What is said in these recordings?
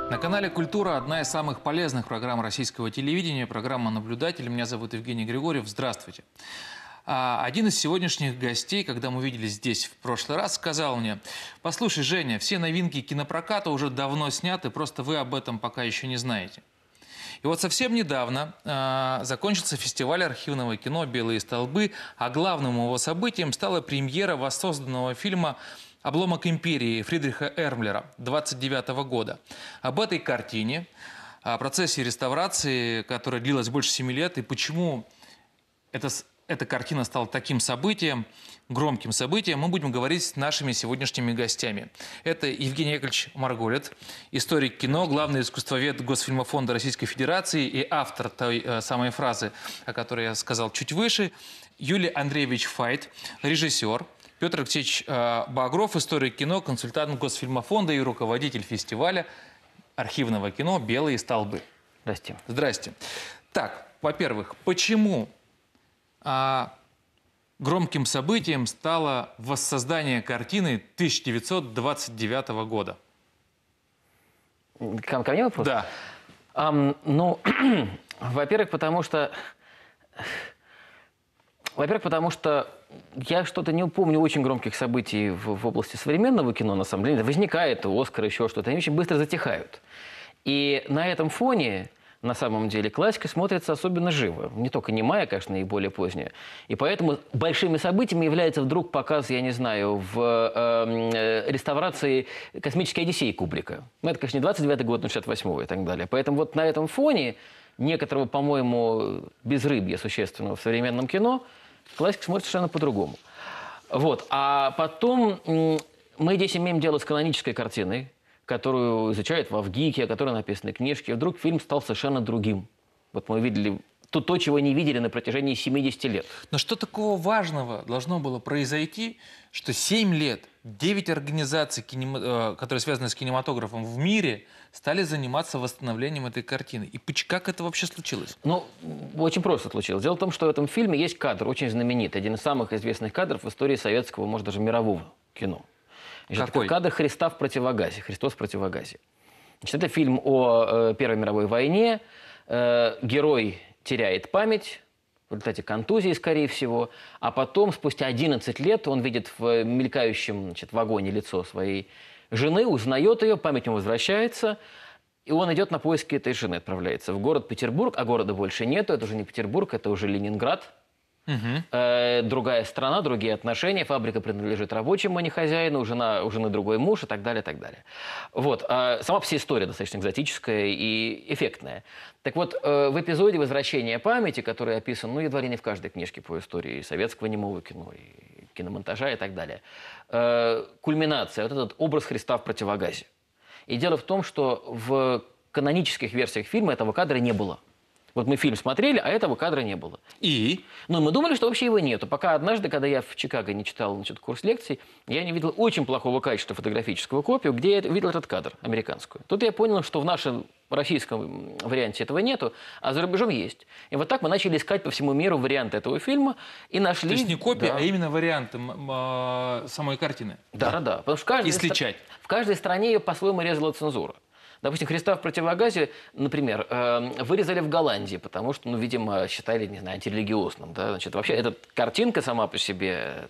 На канале «Культура» одна из самых полезных программ российского телевидения, программа «Наблюдатель». Меня зовут Евгений Григорьев. Здравствуйте. Один из сегодняшних гостей, когда мы виделись здесь в прошлый раз, сказал мне: «Послушай, Женя, все новинки кинопроката уже давно сняты, просто вы об этом пока еще не знаете». И вот совсем недавно закончился фестиваль архивного кино «Белые столбы», а главным его событием стала премьера воссозданного фильма «Обломок империи» Фридриха Эрмлера 1929 года. Об этой картине, о процессе реставрации, которая длилась больше 7 лет, и почему эта картина стала таким событием, громким событием, мы будем говорить с нашими сегодняшними гостями. Это Евгений Яковлевич Марголет, историк кино, главный искусствовед Госфильмофонда Российской Федерации и автор той самой фразы, о которой я сказал чуть выше, Юлий Андреевич Файт, режиссер, Петр Алексеевич Багров, историк кино, консультант Госфильмофонда и руководитель фестиваля архивного кино «Белые столбы». Здрасте. Здрасте. Так, во-первых, почему громким событием стало воссоздание картины 1929 года? Ко мне вопрос? Да. Ну, во-первых, потому что я что-то не помню очень громких событий в области современного кино, на самом деле. Возникает Оскар, еще что-то, они очень быстро затихают. И на этом фоне, на самом деле, классика смотрится особенно живо. Не только немая, конечно, и более поздняя. И поэтому большими событиями является вдруг показ, я не знаю, в реставрации «Космической Одиссеи» Кубрика. Ну, это, конечно, не 29-й год, но 68-й и так далее. Поэтому вот на этом фоне некоторого, по-моему, безрыбья существенного в современном кино классика смотрится совершенно по-другому. Вот. А потом мы здесь имеем дело с канонической картиной, которую изучают в Авгике, о которой написаны книжки. И вдруг фильм стал совершенно другим. Вот мы видели то, чего не видели на протяжении 70 лет. Но что такого важного должно было произойти, что 7 лет 9 организаций, которые связаны с кинематографом в мире, стали заниматься восстановлением этой картины? И как это вообще случилось? Ну, очень просто случилось. Дело в том, что в этом фильме есть кадр очень знаменитый. Один из самых известных кадров в истории советского, может, даже мирового кино. Значит, Какой? Это кадр Христа в противогазе. Христос в противогазе. Значит, это фильм о Первой мировой войне. Герой теряет память в результате контузии, скорее всего. А потом, спустя 11 лет, он видит в мелькающем, значит, вагоне лицо своей жены, узнает ее, память ему возвращается. И он идет на поиски этой жены, отправляется в город Петербург. А города больше нету, это уже не Петербург, это уже Ленинград. Другая страна, другие отношения, фабрика принадлежит рабочим, а не хозяину, у жены другой муж и так далее, и так далее. Вот. Сама вся история достаточно экзотическая и эффектная. Так вот, в эпизоде «Возвращения памяти», который описан, ну, едва ли не в каждой книжке по истории советского немого кино, и киномонтажа и так далее, кульминация, вот этот образ Христа в противогазе. И дело в том, что в канонических версиях фильма этого кадра не было. Вот мы фильм смотрели, а этого кадра не было. И? Ну, мы думали, что вообще его нету. Пока однажды, когда я в Чикаго не читал, значит, курс лекций, я не видел очень плохого качества фотографическую копию, где я видел этот кадр, американскую. Тут я понял, что в нашем российском варианте этого нету, а за рубежом есть. И вот так мы начали искать по всему миру варианты этого фильма и нашли... То есть не копия, да, а именно варианты самой картины? Да. Потому что И сличать. в каждой стране ее по-своему резала цензура. Допустим, «Христа в противогазе», например, вырезали в Голландии, потому что, ну, видимо, считали, не знаю, антирелигиозным. Да? Значит, вообще, эта картинка сама по себе,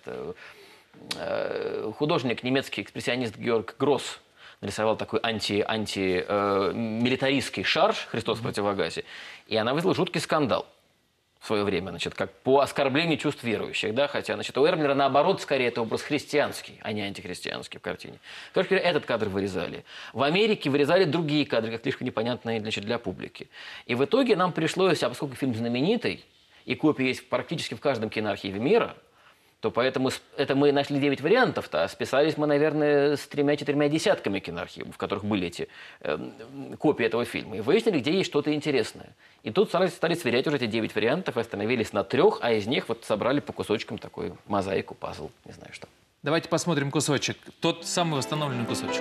художник, немецкий экспрессионист Георг Гросс нарисовал такой антимилитаристский шарж «Христос в противогазе», и она вызвала жуткий скандал в свое время, значит, как по оскорблению чувств верующих, да, хотя, значит, у Эрмлера, наоборот, скорее, это образ христианский, а не антихристианский в картине. Короче говоря, этот кадр вырезали. В Америке вырезали другие кадры, как слишком непонятные, значит, для публики. И в итоге нам пришлось, а поскольку фильм знаменитый, и копии есть практически в каждом киноархиве мира, то поэтому это мы нашли 9 вариантов-то, а списались мы, наверное, с 3-4 десятками киноархивов, в которых были эти копии этого фильма. И выяснили, где есть что-то интересное. И тут стали сверять уже эти 9 вариантов, и остановились на 3, а из них вот собрали по кусочкам такую мозаику, пазл, не знаю что. Давайте посмотрим кусочек. Тот самый восстановленный кусочек.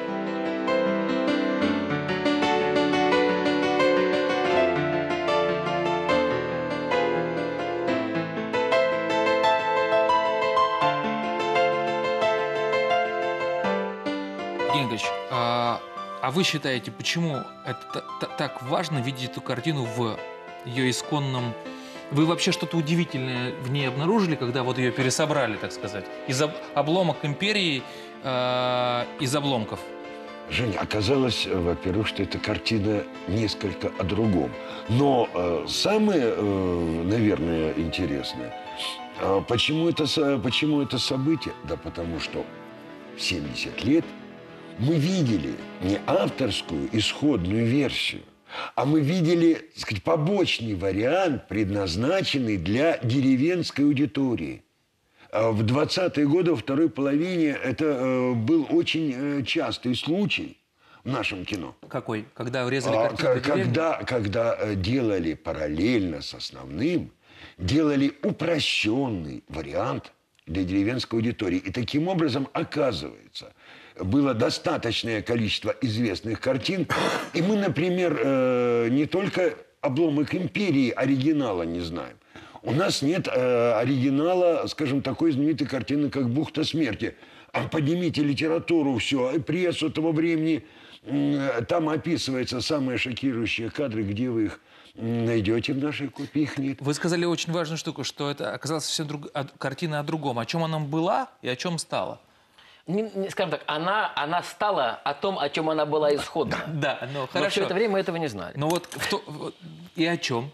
Евгений Ильич, А вы считаете, почему это так важно видеть эту картину в ее исконном... Вы вообще что-то удивительное в ней обнаружили, когда вот ее пересобрали, так сказать? Из обломок империи, из обломков? Женя, оказалось, во-первых, что эта картина несколько о другом. Но самое, наверное, интересное, почему это событие? Да потому что в 70 лет мы видели не авторскую исходную версию, а мы видели, так сказать, побочный вариант, предназначенный для деревенской аудитории. В 20-е годы, во второй половине, это был очень частый случай в нашем кино. Какой? Когда урезали картину для деревни? Когда делали параллельно с основным, делали упрощенный вариант для деревенской аудитории. И таким образом, оказывается, было достаточное количество известных картин. И мы, например, не только «Обломок империи» оригинала не знаем. У нас нет оригинала, скажем, такой знаменитой картины, как «Бухта смерти». Поднимите литературу, все, прессу того времени. Там описываются самые шокирующие кадры, где вы их найдете в нашей копии, их нет. Вы сказали очень важную штуку, что это оказалась совсем картина о другом. О чем она была и о чем стала? Скажем так, она стала о том, о чем она была исходно. Да, но хорошо. Но все это время мы этого не знали. Ну вот, и о чем?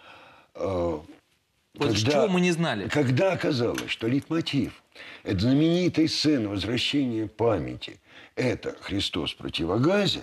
Вот чего мы не знали? Когда оказалось, что лейтмотив этой знаменитой сцены возвращения памяти – это Христос в противогазе,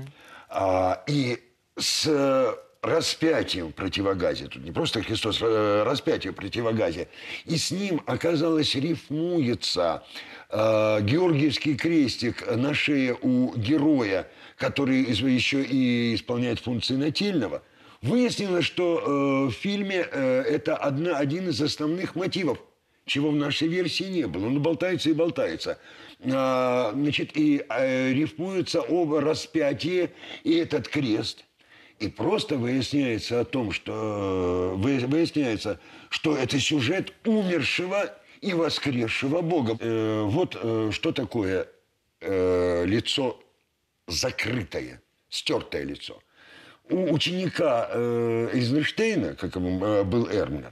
и с распятием в противогазе, тут не просто Христос, распятие в противогазе, и с ним, оказалось, рифмуется георгиевский крестик на шее у героя, который еще и исполняет функции нательного. Выяснилось, что в фильме это один из основных мотивов, чего в нашей версии не было. Он болтается и болтается. Значит, и рифмуются оба распятия и этот крест. И просто выясняется что это сюжет умершего и воскресшего Бога. Вот что такое лицо закрытое, стертое лицо. У ученика Эйзенштейна, как был Эрнер,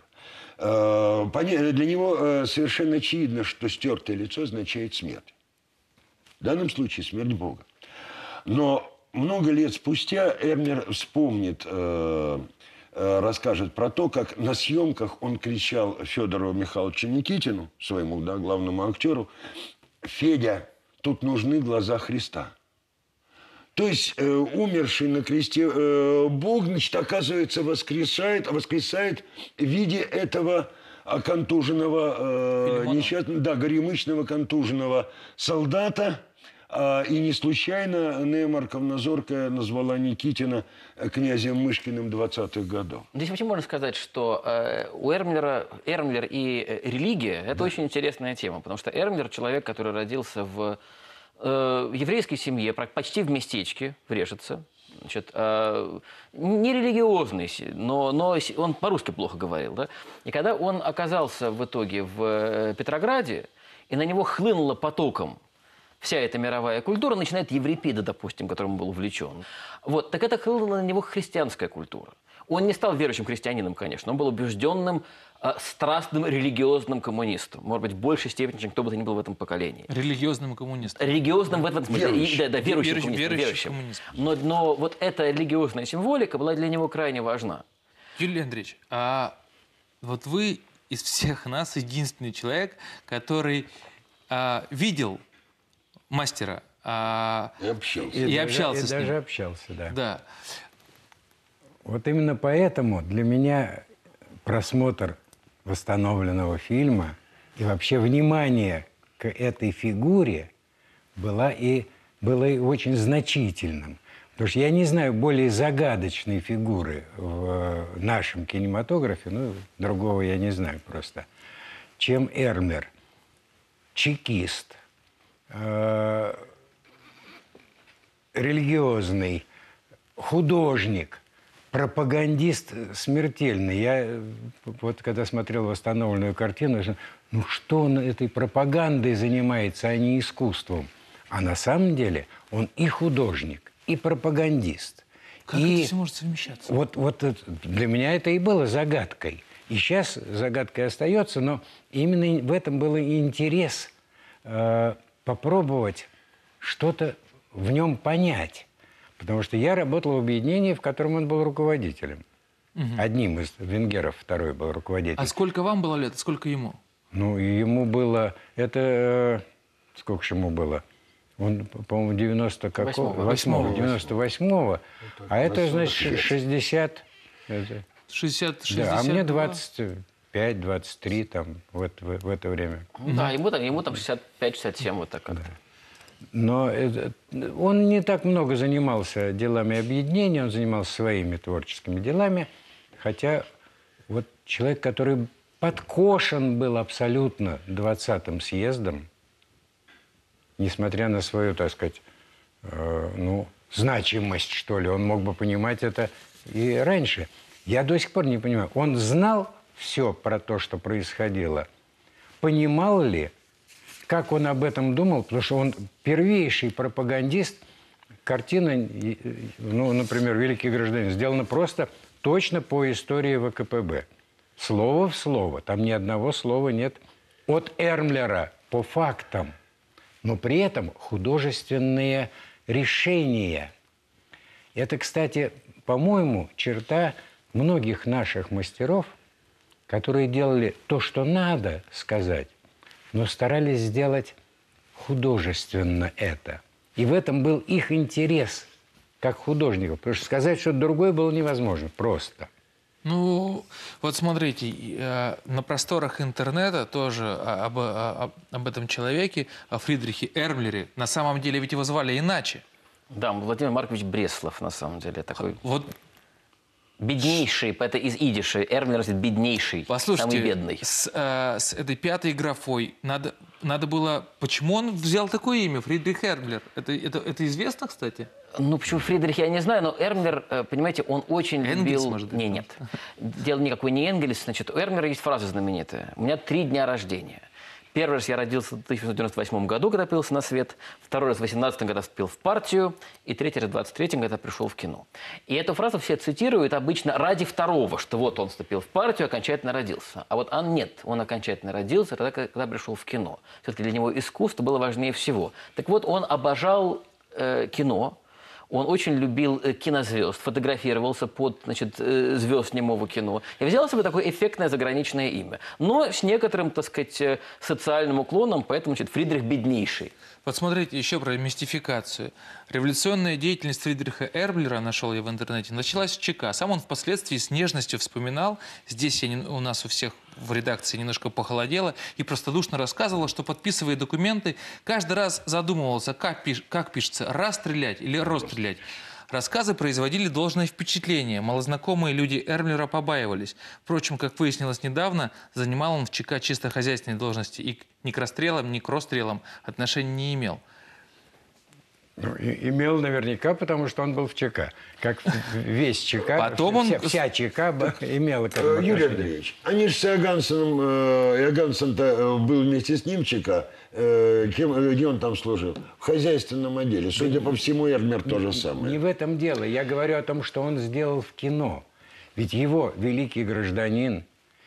для него совершенно очевидно, что стертое лицо означает смерть. В данном случае смерть Бога. Но много лет спустя Эрнер вспомнит, расскажет про то, как на съемках он кричал Федору Михайловичу Никитину, своему главному актеру: «Федя, тут нужны глаза Христа». То есть умерший на кресте Бог, значит, оказывается, воскресает в виде этого контуженного, горемычного контуженного солдата. И не случайно Нея Марковна Зоркая назвала Никитина князем Мышкиным 20-х годов. Здесь вообще можно сказать, что у Эрмлер и религия – это очень интересная тема, потому что Эрмлер – человек, который родился в еврейской семье, почти в местечке, в Решетце. Значит, не религиозный, но он по-русски плохо говорил. Да? И когда он оказался в итоге в Петрограде, и на него хлынула потоком вся эта мировая культура, начинает Еврипида, допустим, которым он был увлечен. Вот, так это хлынула на него христианская культура. Он не стал верующим христианином, конечно, он был убежденным, страстным религиозным коммунистом. Может быть, в большей степени, чем кто бы то ни был в этом поколении. Религиозным коммунистом. Религиозным в этом смысле. Верующим коммунистом. Но вот эта религиозная символика была для него крайне важна. Юрий Андреевич, а вот вы из всех нас единственный человек, который видел мастера. И общался. И общался с ним. Даже общался, да. Да. Вот именно поэтому для меня просмотр восстановленного фильма и вообще внимание к этой фигуре было и очень значительным. Потому что я не знаю более загадочной фигуры в нашем кинематографе, другого я не знаю просто, чем Эрмлер. Чекист, религиозный, художник, пропагандист смертельный. Я вот когда смотрел восстановленную картину, что он этой пропагандой занимается, а не искусством. А на самом деле он и художник, и пропагандист. Как это все может совмещаться? Вот для меня это и было загадкой. И сейчас загадкой остается, но именно в этом был и интерес попробовать что-то в нем понять. Потому что я работал в объединении, в котором он был руководителем. Одним из венгеров, второй был руководителем. А сколько вам было лет, а сколько ему? Ну, ему было... сколько же ему было? Он, по-моему, 98-го. А это, значит, 60... 60. Да, а мне 25, 23, там, в это время. Да, ему там 65-67, вот так как-то. Но он не так много занимался делами объединения, он занимался своими творческими делами. Хотя вот человек, который подкошен был абсолютно 20-м съездом, несмотря на свою, так сказать, значимость, что ли, он мог бы понимать это и раньше. Я до сих пор не понимаю, он знал все про то, что происходило, понимал ли, как он об этом думал, потому что он первейший пропагандист. Картина, например, «Великий гражданин» сделана просто точно по истории ВКПБ. Слово в слово. Там ни одного слова нет от Эрмлера по фактам. Но при этом художественные решения. Это, кстати, по-моему, черта многих наших мастеров, которые делали то, что надо сказать, но старались сделать художественно это. И в этом был их интерес, как художников. Потому что сказать что-то другое было невозможно. Просто. Ну, вот смотрите, на просторах интернета тоже об этом человеке, о Фридрихе Эрмлере, на самом деле ведь его звали иначе. Да, Владимир Маркович Бреслов, на самом деле, такой... Вот. Беднейший, это из идиша. Эрмлер – беднейший, Послушайте, самый бедный. С этой пятой графой надо было... Почему он взял такое имя, Фридрих Эрмлер? Это известно, кстати? Ну, почему Фридрих, я не знаю, но Эрмлер, понимаете, он очень Энгельс, любил... может быть? Нет. Дело никакой не Энгельс. Значит, у Эрмлера есть фраза знаменитая. У меня 3 дня рождения. Первый раз я родился в 1998 году, когда появился на свет. Второй раз в 18 когда вступил в партию. И третий раз в 23 когда пришел в кино. И эту фразу все цитируют обычно ради второго, что вот он вступил в партию, окончательно родился. А вот нет, он окончательно родился тогда, когда пришел в кино. Все-таки для него искусство было важнее всего. Так вот, он обожал кино. Он очень любил кинозвезд, фотографировался под звезд немого кино. И взял себе такое эффектное заграничное имя. Но с некоторым, так сказать, социальным уклоном, поэтому Фридрих беднейший. Вот смотрите, еще про мистификацию. Революционная деятельность Фридриха Эрмлера, нашел я в интернете, началась в ЧК. Сам он впоследствии с нежностью вспоминал, здесь у нас у всех в редакции немножко похолодело, и простодушно рассказывал, что, подписывая документы, каждый раз задумывался, как пишется, расстрелять или расстрелять. Рассказы производили должное впечатление. Малознакомые люди Эрмлера побаивались. Впрочем, как выяснилось недавно, занимал он в ЧК чисто хозяйственные должности и ни к расстрелам, ни к расстрелам отношения не имел. Ну, имел наверняка, потому что он был в ЧК. Как весь ЧК, Потом вся ЧК имела... Юрий Андреевич, они же с Иогансеном, Иогансен-то был вместе с ним в ЧК. Где он там служил? В хозяйственном отделе. Судя по всему, Эрмлер то же самое. Не в этом дело. Я говорю о том, что он сделал в кино. Ведь его «Великий гражданин»,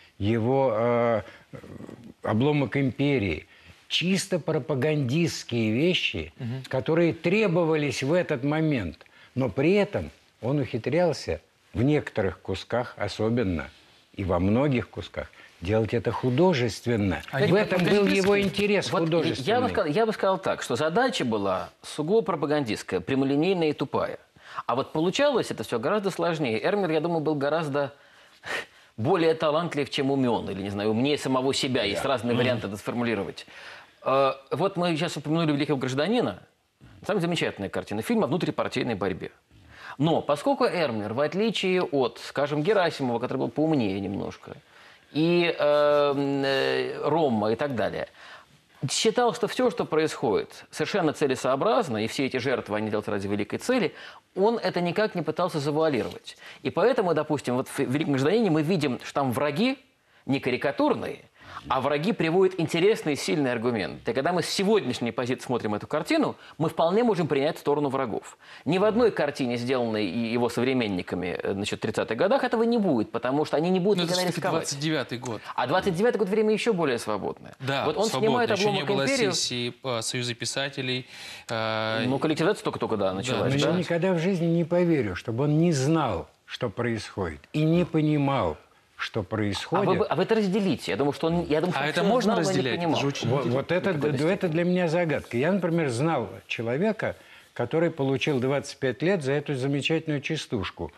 его «Обломок империи», чисто пропагандистские вещи, которые требовались в этот момент. Но при этом он ухитрялся в некоторых кусках особенно, и во многих кусках, делать это художественно. В этом был его интерес художественный. Я бы сказал так, что задача была сугубо пропагандистская, прямолинейная и тупая. А вот получалось это все гораздо сложнее. Эрмлер, я думаю, был гораздо более талантлив, чем умен, или, не знаю, умнее самого себя. Есть разные варианты это сформулировать. Вот мы сейчас упомянули «Великого гражданина». Самая замечательная картина. Фильм о внутрипартийной борьбе. Но поскольку Эрмлер, в отличие от, скажем, Герасимова, который был поумнее немножко, и Ромма и так далее, считал, что все, что происходит, совершенно целесообразно, и все эти жертвы они делают ради великой цели, он это никак не пытался завуалировать. И поэтому, допустим, вот в «Великом гражданине» мы видим, что там враги не карикатурные, А враги приводят интересный и сильный аргумент. И когда мы с сегодняшней позиции смотрим эту картину, мы вполне можем принять сторону врагов. Ни в одной картине, сделанной его современниками, значит, в 30-х годах, этого не будет, потому что они не будут Ну, никогда это рисковать. 29-й год. А 29-й год время еще более свободное. Да, вот он свободно. снимает Еще не «Обломок было империи». сессии Союза писателей. Ну, коллективизация только-только, да, началась. Но Да? я никогда в жизни не поверю, чтобы он не знал, что происходит, и не понимал, что происходит. А вы это разделите. Я думаю, что он А всё это можно знал, но не разделять? Это понимал. же очень Вот это для меня загадка. Я, например, знал человека, который получил 25 лет за эту замечательную частушку.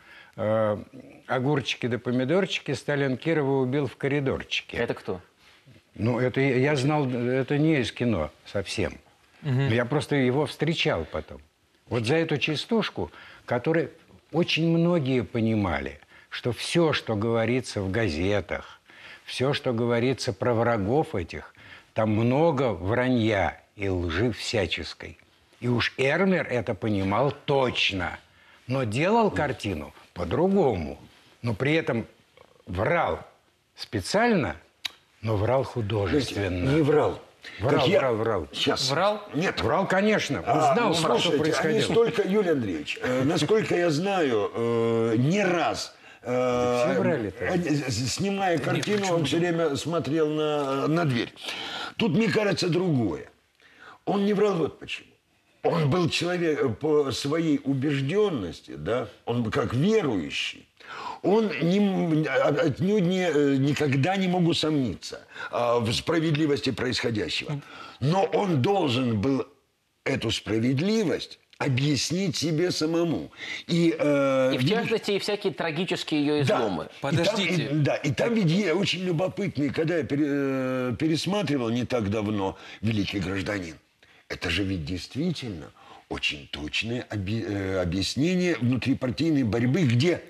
Огурчики да помидорчики Сталин Кирова убил в коридорчике. Это кто? Ну, это я знал, это не из кино совсем. Я просто его встречал потом. Вот за эту частушку, которую очень многие понимали, что все, что говорится в газетах, все, что говорится про врагов этих, там много вранья и лжи всяческой. И уж Эрмер это понимал точно, но делал картину по-другому. Но при этом врал специально, но врал художественно. Не врал. Врал. Сейчас. Врал? Нет. Врал, конечно. Он знал, что слушайте, происходило. они столько, Юрий Андреевич, насколько я знаю, не раз, все врали-то. снимая картину, он все время смотрел на дверь. Тут, мне кажется, другое. Он не врал вот почему. Он был человек по своей убежденности, да, он как верующий. Он отнюдь никогда не мог усомниться в справедливости происходящего. Но он должен был эту справедливость объяснить себе самому. И в частности, и всякие трагические ее изломы. Подождите. И там ведь очень любопытный, когда я пересматривал не так давно «Великий гражданин». Это же ведь действительно очень точное объяснение внутрипартийной борьбы, где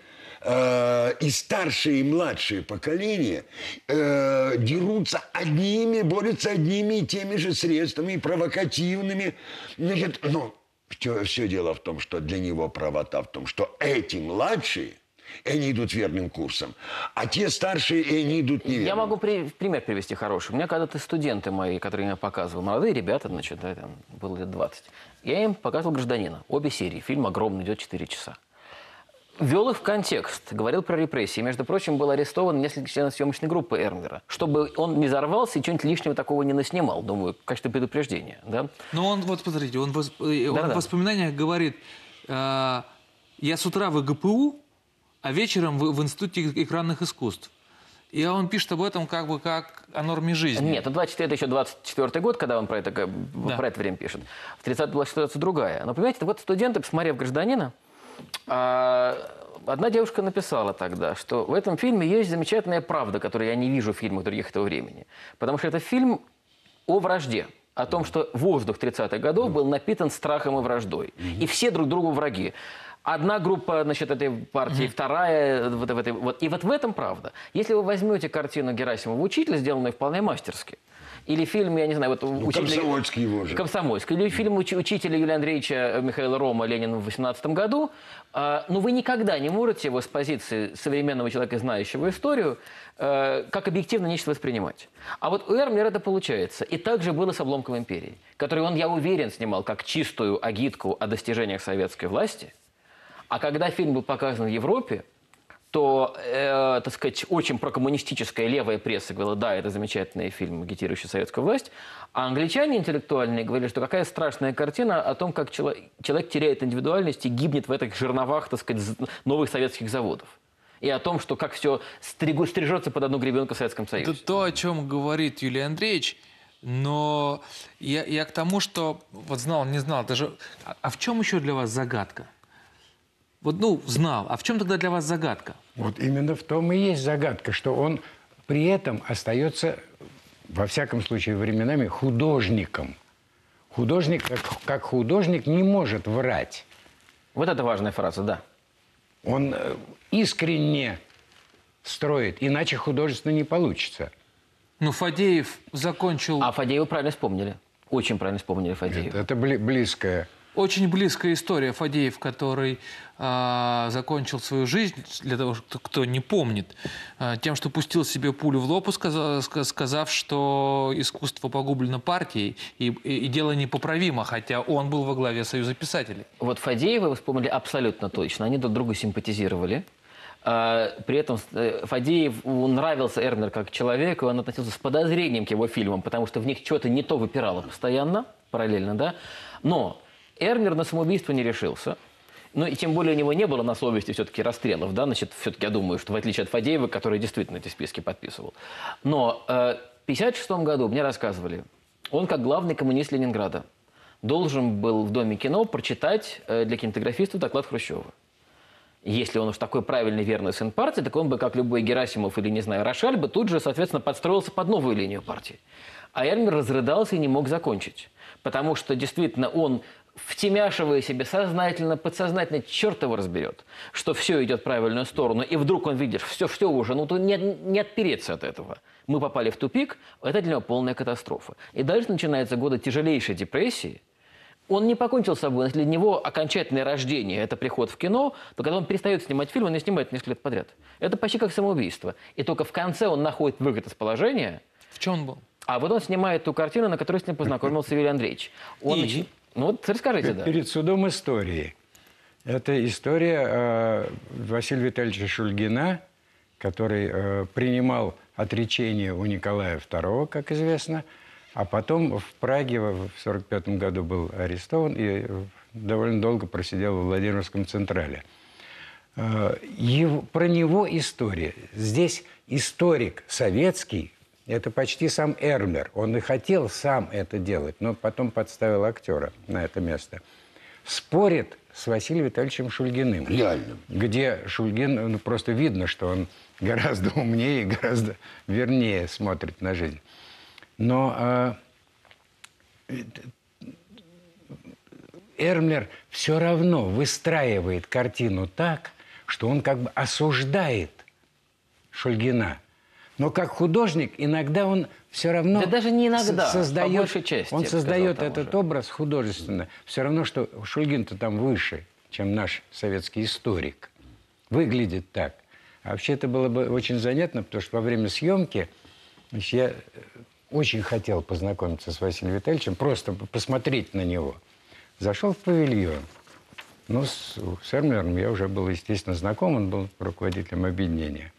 и старшие, и младшие поколения дерутся борются одними и теми же средствами, провокативными. Значит, все дело в том, что для него правота в том, что эти младшие, они идут верным курсом, а те старшие, они идут неверным. Я могу пример привести хороший. У меня когда-то студенты мои, которые я показывал, молодые ребята, значит, да, там было лет 20, я им показывал «Гражданина». Обе серии. Фильм огромный, идет 4 часа. Ввел их в контекст, говорил про репрессии. Между прочим, был арестован несколько членов съемочной группы Эрмера, чтобы он не взорвался и чего-нибудь лишнего такого не наснимал, думаю, в качестве предупреждения. Да? Но он, вот смотрите, он в воспоминаниях говорит, я с утра в ИГПУ, а вечером в Институте экранных искусств. И он пишет об этом как о норме жизни. Нет, 24 это еще 24 год, когда он про это время пишет. В 30 была ситуация другая. Но, понимаете, вот студенты, посмотрев «Гражданина», одна девушка написала тогда, что в этом фильме есть замечательная правда, которую я не вижу в фильмах других этого времени. Потому что это фильм о вражде. О том, что воздух 30-х годов был напитан страхом и враждой. И все друг другу враги. Одна группа, значит, этой партии, вторая, И вот в этом правда. Если вы возьмете картину Герасимова «Учитель», сделанную вполне мастерски, или фильм, я не знаю, вот «Комсомольский» его же. «Комсомольский», или фильм «Учителя» Юрия Андреевича Михаила Рома «Ленин в 18 году», но вы никогда не можете его с позиции современного человека, знающего историю, как объективно нечто воспринимать. А вот у Эрмера это получается. И так же было с «Обломком империи», который он, я уверен, снимал как чистую агитку о достижениях советской власти. А когда фильм был показан в Европе, то, так сказать, очень прокоммунистическая левая пресса говорила, да, это замечательный фильм, агитирующий советскую власть. А англичане интеллектуальные говорили, что какая страшная картина о том, как человек теряет индивидуальность и гибнет в этих жерновах, так сказать, новых советских заводов. И о том, что как все стрижется под одну гребенку в Советском Союзе. Это то, о чем говорит Юлий Андреевич. Но я к тому, что вот знал, не знал, даже... А в чем еще для вас загадка? Вот, знал. А в чем тогда для вас загадка? Вот именно в том и есть загадка, что он при этом остается, во всяком случае, временами художником. Художник, как художник, не может врать. Вот это важная фраза, да. Он искренне строит, иначе художественно не получится. Фадеев закончил... А Фадеева правильно вспомнили. Очень правильно вспомнили Фадеева. Это близкое Очень близкая история. Фадеев, который закончил свою жизнь, для того, кто не помнит, тем, что пустил себе пулю в лоб, сказав, что искусство погублено партией, и дело непоправимо, хотя он был во главе Союза писателей. Вот Фадеева вы вспомнили абсолютно точно. Они друг другу симпатизировали. При этом Фадееву нравился Эрнер как человек, и он относился с подозрением к его фильмам, потому что в них что-то не то выпирало постоянно, параллельно, да. Но Эрнер на самоубийство не решился. Ну и тем более у него не было на совести все-таки расстрелов, да, значит, все-таки я думаю, что в отличие от Фадеева, который действительно эти списки подписывал. Но в 1956 году мне рассказывали, он как главный коммунист Ленинграда должен был в Доме кино прочитать для кинематографистов доклад Хрущева. Если он уж такой правильный, верный сын партии, так он бы, как любой Герасимов или, не знаю, Рошаль, бы тут же, соответственно, подстроился под новую линию партии. А Эрнер разрыдался и не мог закончить. Потому что, действительно, он, втемяшивая себе сознательно, подсознательно, черт его разберет, что все идет в правильную сторону, и вдруг он видит, все уже, ну, то не отпереться от этого. Мы попали в тупик, это для него полная катастрофа. И дальше начинаются годы тяжелейшей депрессии. Он не покончил с собой, если для него окончательное рождение – это приход в кино, то когда он перестает снимать фильм, он не снимает несколько лет подряд. Это почти как самоубийство. И только в конце он находит выход из положения. В чем он был? А вот он снимает ту картину, на которой с ним познакомился Юрий Андреевич. Ну вот расскажите, да. Перед судом истории. Это история Василия Витальевича Шульгина, который принимал отречение у Николая II, как известно, а потом в Праге в 1945 году был арестован и довольно долго просидел в Владимирском Централе. Про него история. Здесь историк советский, это почти сам Эрнер. Он и хотел сам это делать, но потом подставил актера на это место. Спорит с Василием Витальевичем Шульгиным. Реально. Где Шульгин, ну, просто видно, что он гораздо умнее и гораздо вернее смотрит на жизнь. Но Эрнер все равно выстраивает картину так, что он как бы осуждает Шульгина. Но как художник иногда он все равно Да даже не иногда, создает, по большей части, он я бы сказал, создает там этот уже. образ художественно. Все равно, что Шульгин-то там выше, чем наш советский историк. Выглядит так. А вообще это было бы очень занятно, потому что во время съемки я очень хотел познакомиться с Василием Витальевичем, просто посмотреть на него. Зашел в павильон. Ну, с Эрнером я уже был, естественно, знаком, он был руководителем объединения.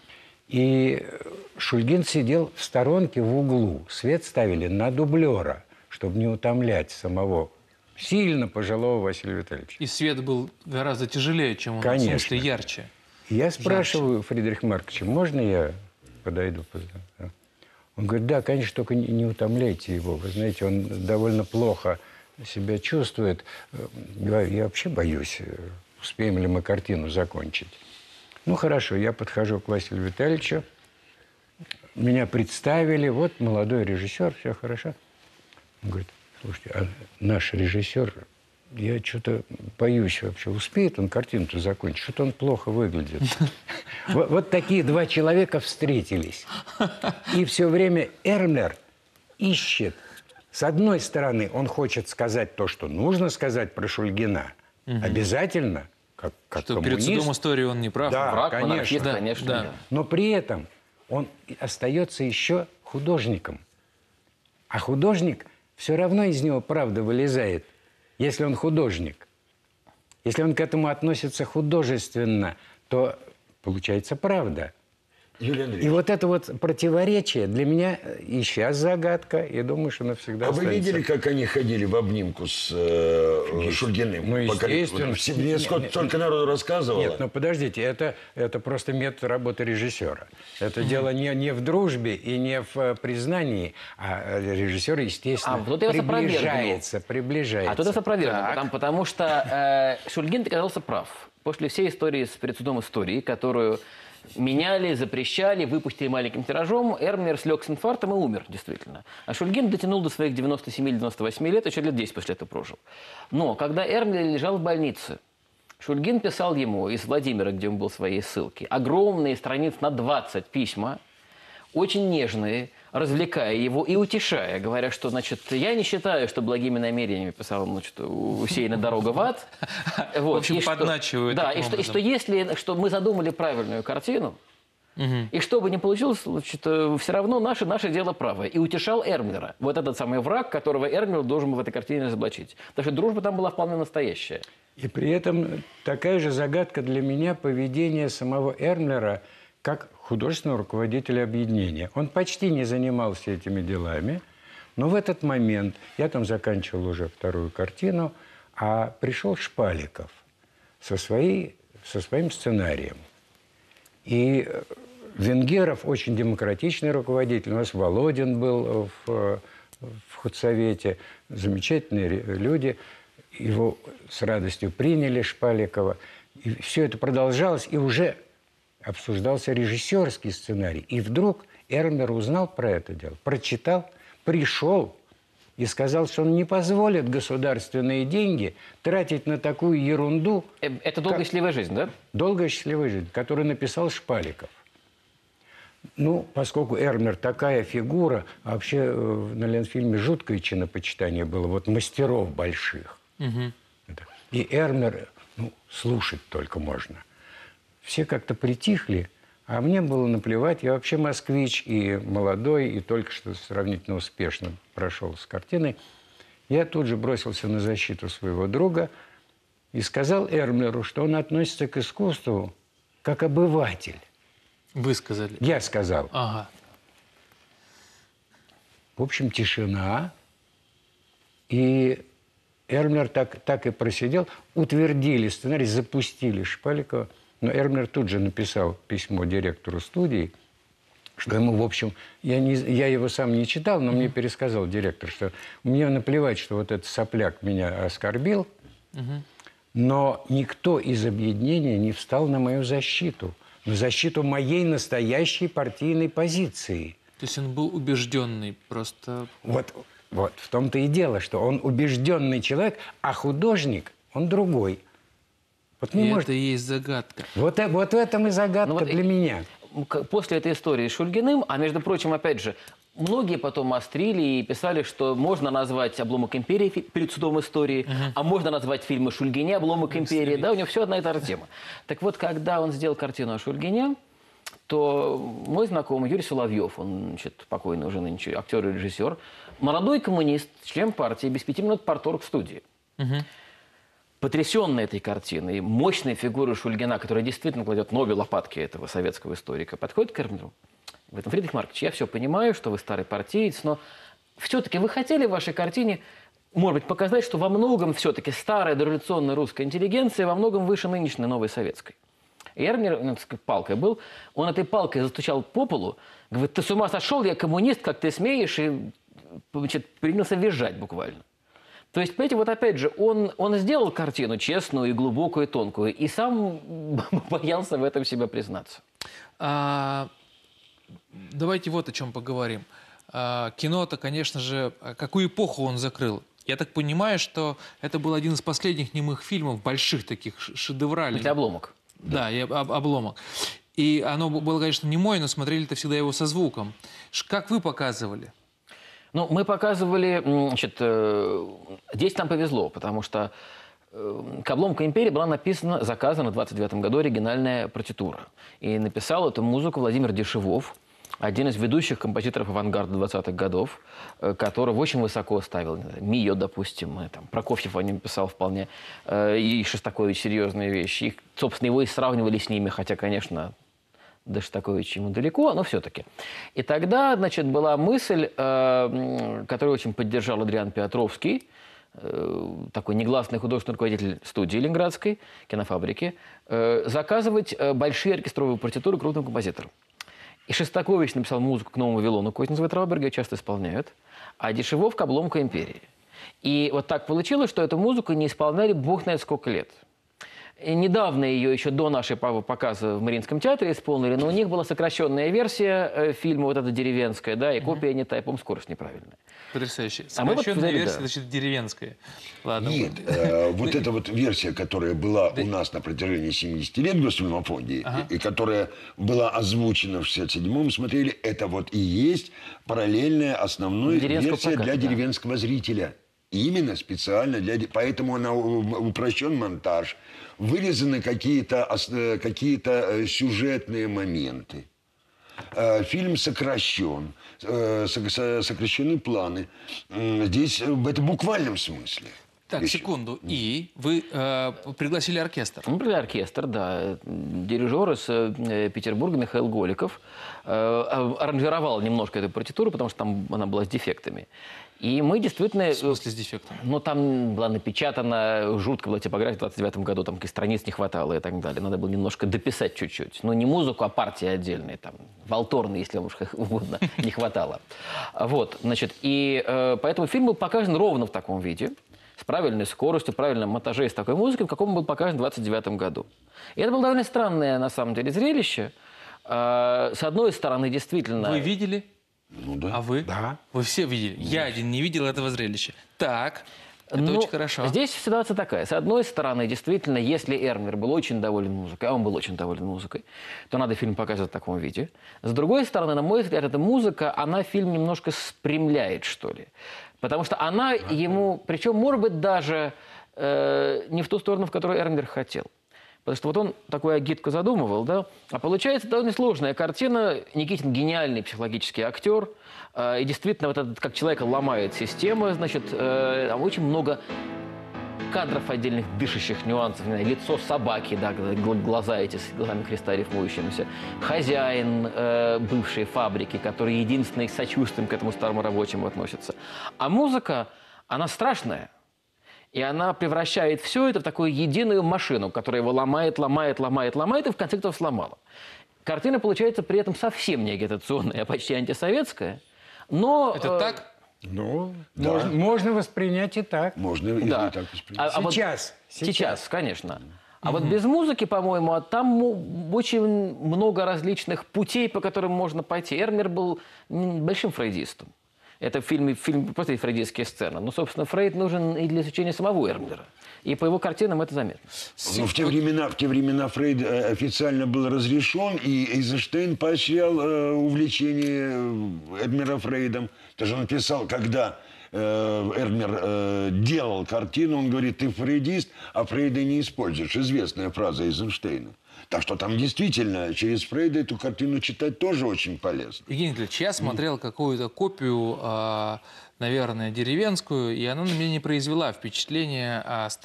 И Шульгин сидел в сторонке в углу. Свет ставили на дублера, чтобы не утомлять самого сильно пожилого Василия Витальевича. И свет был гораздо тяжелее, чем он, в смысле ярче. И я спрашиваю Фридриха Марковича, можно я подойду? Он говорит, да, конечно, только не утомляйте его. Вы знаете, он довольно плохо себя чувствует. Я вообще боюсь, успеем ли мы картину закончить. Ну, хорошо, я подхожу к Василию Витальевичу. Меня представили. Вот молодой режиссер, все хорошо. Он говорит, слушайте, а наш режиссер, я что-то боюсь вообще, успеет он картину-то закончить? Что-то он плохо выглядит. Вот такие два человека встретились. И все время Эрнер ищет. С одной стороны, он хочет сказать то, что нужно сказать про Шульгина. Обязательно. Как что коммунист. перед судом истории он не прав. Да, Враг, конечно. монархист, Да, конечно. да. Да. Но при этом он остается еще художником. А художник все равно из него правда вылезает, если он художник. Если он к этому относится художественно, то получается правда. Юрий Андреевич, И вот это вот противоречие для меня и сейчас загадка, и думаю, что навсегда а вы останется. видели, как они ходили в обнимку с Шульгиным? Ну, По коридору? естественно. Мне столько народу рассказывало. Нет, ну подождите, это просто метод работы режиссера. Это дело не в дружбе и не в признании, а режиссер, естественно, вот я вас приближается. А тут это опровергну, потому что Шульгин оказался прав. После всей истории с перед судом истории, которую меняли, запрещали, выпустили маленьким тиражом, Эрнер слег с инфарктом и умер, действительно. А Шульгин дотянул до своих 97 или 98 лет, еще лет 10 после этого прожил. Но когда Эрнер лежал в больнице, Шульгин писал ему из Владимира, где он был в своей ссылке, огромные страницы на 20 письма, очень нежные, развлекая его и утешая, говоря, что, значит, я не считаю, что благими намерениями писал, значит, усеяна дорога в ад. Вот. В общем, И что- подначивают Да, таким и что образом. если что мы задумали правильную картину, и что бы ни получилось, значит, все равно наше дело правое. И утешал Эрмлера. Вот этот самый враг, которого Эрмлер должен был в этой картине разоблачить. Потому что дружба там была вполне настоящая. И при этом такая же загадка для меня поведение самого Эрмлера как художественного руководителя объединения. Он почти не занимался этими делами, но в этот момент, я там заканчивал уже вторую картину, а пришел Шпаликов со своим сценарием. И Венгеров очень демократичный руководитель. У нас Володин был в худсовете. Замечательные люди. Его с радостью приняли, Шпаликова. И все это продолжалось, и уже обсуждался режиссерский сценарий. И вдруг Эрмлер узнал про это дело, прочитал, пришел и сказал, что он не позволит государственные деньги тратить на такую ерунду. Это «Долгая счастливая жизнь», да? «Долгая счастливая жизнь», которую написал Шпаликов. Ну, поскольку Эрмлер такая фигура, а вообще на Ленфильме жуткое чинопочитание было, вот мастеров больших. И Эрмлер, ну, слушать только можно. Все как-то притихли, а мне было наплевать. Я вообще москвич и молодой, и только что сравнительно успешно прошел с картиной. Я тут же бросился на защиту своего друга и сказал Эрмлеру, что он относится к искусству как обыватель. Вы сказали. Я сказал. Ага. В общем, тишина. И Эрмлер так и просидел. Утвердили сценарий, запустили Шпаликова. Но Эрмлер тут же написал письмо директору студии, что ему, в общем, я его сам не читал, но мне пересказал директор, что мне наплевать, что вот этот сопляк меня оскорбил, но никто из объединения не встал на мою защиту, на защиту моей настоящей партийной позиции. То есть он был убежденный просто... Вот в том-то и дело, что он убежденный человек, а художник, он другой. Вот И это и есть загадка. Вот в этом и загадка Ну вот для меня. После этой истории с Шульгиным, а между прочим, опять же, многие потом острили и писали, что можно назвать «Обломок империи» перед судом истории, а можно назвать фильмы Шульгине «Обломок империи». Да, у него все одна и та же тема. Так вот, когда он сделал картину о Шульгине, то мой знакомый Юрий Соловьев, он, значит, покойный уже нынче актер и режиссер, молодой коммунист, член партии, без 5 минут парторг в студии. Потрясенный этой картиной, мощной фигурой Шульгина, которая действительно кладет в обе лопатки этого советского историка, подходит к Эрмлеру. В этом: Фридрих Маркович, я все понимаю, что вы старый партиец, но все-таки вы хотели в вашей картине, может быть, показать, что во многом все-таки старая дореволюционная русская интеллигенция во многом выше нынешней новой советской. И Эрмлер, ну, так сказать, палкой был, он этой палкой застучал по полу, говорит: ты с ума сошел, я коммунист, как ты смеешь, и, значит, принялся визжать буквально. То есть, понимаете, вот опять же, он сделал картину честную и глубокую, и тонкую, и сам боялся в этом себе признаться. Давайте вот о чем поговорим. Кино-то, конечно же, какую эпоху он закрыл? Я так понимаю, что это был один из последних немых фильмов, больших таких, шедевральных. Это «Обломок». Да, и «Обломок». И оно было, конечно, немое, но смотрели-то всегда его со звуком. Как вы показывали? Ну, мы показывали, значит, здесь нам повезло, потому что к «Обломку империи» была заказана в 29 году оригинальная партитура. И написал эту музыку Владимир Дешевов, один из ведущих композиторов авангарда 20-х годов, которого очень высоко ставил. Мио, допустим, там, Прокофьев о нем писал вполне, и Шостакович серьезные вещи. И, собственно, его и сравнивали с ними, хотя, конечно, до Шостаковича ему далеко, но все-таки. И тогда, значит, была мысль, которую очень поддержал Адриан Петровский, такой негласный художественный руководитель студии ленинградской, кинофабрики, заказывать большие оркестровые партитуры крупным композиторам. И Шостакович написал музыку к «Новому Вавилону» Койтенза и Трауберга, часто исполняют, а Дешевов к «Обломку империи». И вот так получилось, что эту музыку не исполняли бог знает сколько лет. И недавно ее, еще до нашей показа в Мариинском театре исполнили, но у них была сокращенная версия фильма, вот эта деревенская, да, и копия не та, и, по-моему, скорость неправильная. Потрясающе. А мы вот Сокращенная взяли, версия, да. значит, деревенская. Ладно. Нет, вот эта вот версия, которая была у нас на протяжении 70 лет в Государственном фонде, и которая была озвучена в 67-м, смотрели, это вот и есть параллельная основная Деревенского версия проката, для да. деревенского зрителя. Именно специально для... Поэтому она упрощен монтаж, вырезаны какие-то сюжетные моменты. Фильм сокращен, сокращены планы. Здесь это в буквальном смысле. Так, вещи. секунду. И вы пригласили оркестр. Мы привели оркестр, да. Дирижер из Петербурга Михаил Голиков аранжировал немножко эту партитуру, потому что там она была с дефектами. И мы действительно... В смысле с дефектом? Ну, там была напечатана, жутко была типография в 29 году, там страниц не хватало и так далее. Надо было немножко дописать чуть-чуть. Ну, не музыку, а партии отдельные, там, валторные, если вам уж угодно, не хватало. Вот, значит, и поэтому фильм был показан ровно в таком виде, с правильной скоростью, правильном монтаже и с такой музыкой, в каком он был показан в 29 году. И это было довольно странное, на самом деле, зрелище. С одной стороны, действительно... Вы видели? Ну да. А вы? Да. Вы все видели? Я один не видел этого зрелища. Так, это Ну, очень хорошо. Здесь ситуация такая. С одной стороны, действительно, если Эрмер был очень доволен музыкой, а он был очень доволен музыкой, то надо фильм показывать в таком виде. С другой стороны, на мой взгляд, эта музыка, она фильм немножко спрямляет, что ли. Потому что она ему, причем, может быть, даже не в ту сторону, в которую Эрмер хотел. Потому что вот он такую агитку задумывал, да, а получается довольно сложная картина. Никитин гениальный психологический актер, и действительно вот этот, как человека ломает система, значит, там очень много кадров отдельных дышащих нюансов, не знаю, лицо собаки, да, глаза эти с глазами креста рифмующимися, хозяин бывшей фабрики, который единственный с сочувствием к этому старому рабочему относится. А музыка, она страшная. И она превращает все это в такую единую машину, которая его ломает, ломает, ломает, ломает, и в конце концов сломала. Картина получается при этом совсем не агитационная, а почти антисоветская. Но, Это так? Ну, Да. можно воспринять и так. Можно и да. так воспринять. А вот сейчас, конечно. А вот без музыки, по-моему, там очень много различных путей, по которым можно пойти. Эрмер был большим фрейдистом. Это в фильме просто фрейдистские сцены. Но, собственно, Фрейд нужен и для изучения самого Эрмера. И по его картинам это заметно. Ну, в те времена Фрейд официально был разрешен, и Эйзенштейн поощрял увлечение Эрмера Фрейдом. Даже он писал, когда Эрмер делал картину, он говорит, ты фрейдист, а Фрейда не используешь. Известная фраза Эйзенштейна. Так что там действительно через Фрейда эту картину читать тоже очень полезно. Евгений Николаевич, я смотрел какую-то копию, наверное, деревенскую, и она на меня не произвела впечатления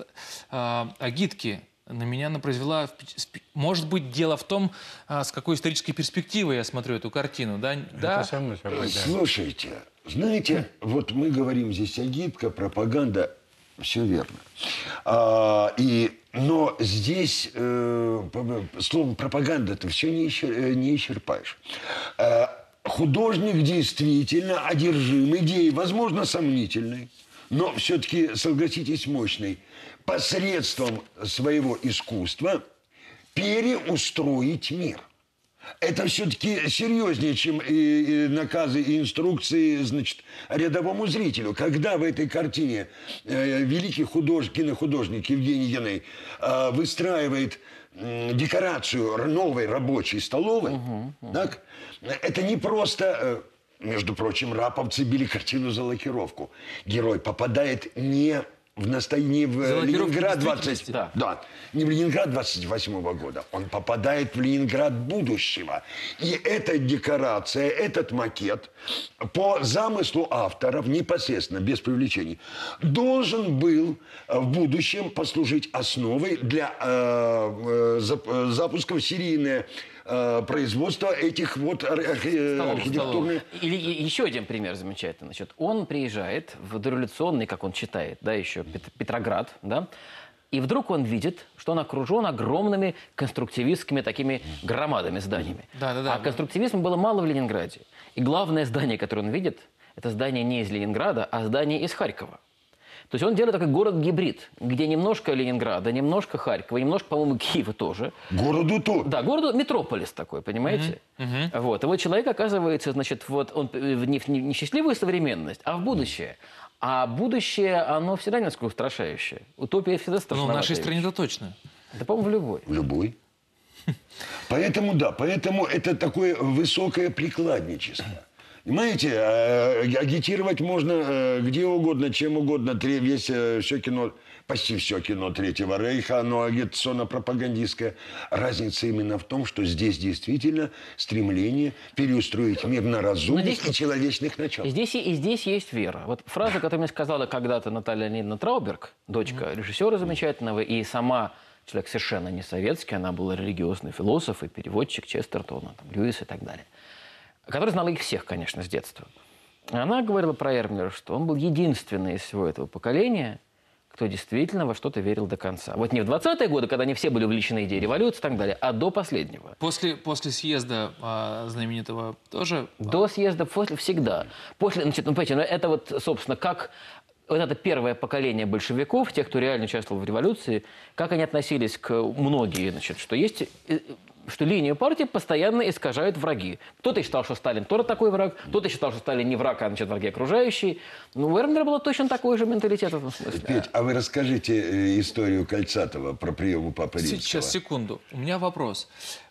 агитки. На меня она произвела... Может быть, дело в том, с какой исторической перспективы я смотрю эту картину. Да? Это само собой, да. Слушайте, знаете, вот мы говорим здесь агитка, пропаганда, все верно. Но здесь словом пропаганда ты все не исчерпаешь. Художник действительно одержим идеей, возможно, сомнительной, но все-таки, согласитесь, мощной, посредством своего искусства переустроить мир. Это все-таки серьезнее, чем наказы и инструкции, значит, рядовому зрителю. Когда в этой картине великий кинохудожник Евгений Яной выстраивает декорацию новой рабочей столовой, так, это не просто... Между прочим, раповцы били картину за лакировку. Герой попадает не в Ленинград 20... Да, не в Ленинград 28-го года. Он попадает в Ленинград будущего. И эта декорация, этот макет, по замыслу авторов, непосредственно, без привлечений, должен был в будущем послужить основой для запуска в серийное производство этих вот архитектурных... Или еще один пример замечательный. Значит, он приезжает в дореволюционный, как он читает, да, еще Петроград, да, и вдруг он видит, что он окружен огромными конструктивистскими такими громадами, зданиями. Да. А конструктивизма было мало в Ленинграде. И главное здание, которое он видит, это здание не из Ленинграда, а здание из Харькова. То есть он делает такой город-гибрид, где немножко Ленинграда, немножко Харькова, немножко, по-моему, Киева тоже. Городу тут. Да, городу метрополис такой, понимаете? Вот. И вот человек оказывается, значит, вот он не в несчастливую современность, а в будущее. А будущее, оно всегда несколько устрашающее. Утопия всегда Ну, страшноватая. в нашей стране вещь. это точно. Да, по-моему, в любой. В любой. Поэтому, да, поэтому это такое высокое прикладничество. Понимаете, агитировать можно где угодно, чем угодно. Все кино, почти все кино Третьего Рейха, оно агитационно-пропагандистское. Разница именно в том, что здесь действительно стремление переустроить мир на разумных и человечных началах. И здесь есть вера. Вот фраза, которую мне сказала когда-то Наталья Леонидовна Трауберг, дочка режиссера замечательного, и сама человек совершенно не советский, она была религиозный философ и переводчик Честертона, там, Льюис и так далее, который знал их всех, конечно, с детства. Она говорила про Эрмлера, что он был единственный из всего этого поколения, кто действительно во что-то верил до конца. Вот не в 20-е годы, когда они все были увлечены идеей революции и так далее, а до последнего. После съезда знаменитого тоже... До съезда, после всегда. После, значит, ну, понимаете, ну, это вот, собственно, как вот это первое поколение большевиков, тех, кто реально участвовал в революции, как они относились к многие, значит, что есть... что линию партии постоянно искажают враги. Кто-то считал, что Сталин тоже такой враг, кто-то считал, что Сталин не враг, а значит враги окружающие. Но у Эрмлера был точно такой же менталитет в этом смысле. Петь, а вы расскажите историю Кольцатова про прием у Папы Римского. Сейчас, секунду. У меня вопрос.